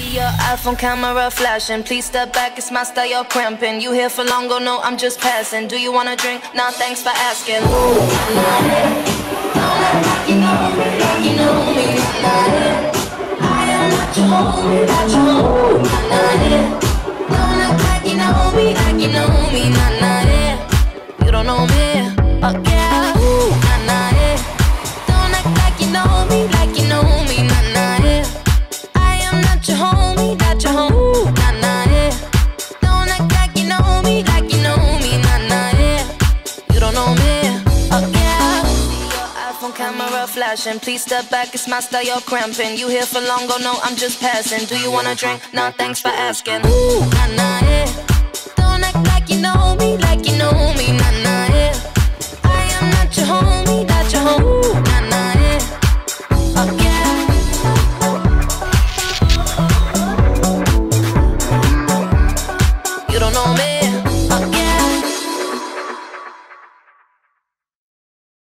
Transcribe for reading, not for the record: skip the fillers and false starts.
Your iPhone camera flashing. Please step back, it's my style, you're cramping. You here for long, go no, I'm just passing. Do you wanna drink? Nah, thanks for asking. Ooh, you know me, you know me, I am not your homie, not your homie, don't act like you know me, you don't know me, oh yeah, don't act like you know me, I am not your homie, not your homie, don't act like you know me, you don't know me, oh yeah. Your iPhone camera flashing. Please step back, it's my style, you're cramping. You here for long, go no, I'm just passing. Do you wanna drink? Nah, thanks for asking. Ooh, yeah. Don't act like you know me, yeah. I am not your homie, not your homie, yeah. Oh yeah. You don't know me, oh yeah.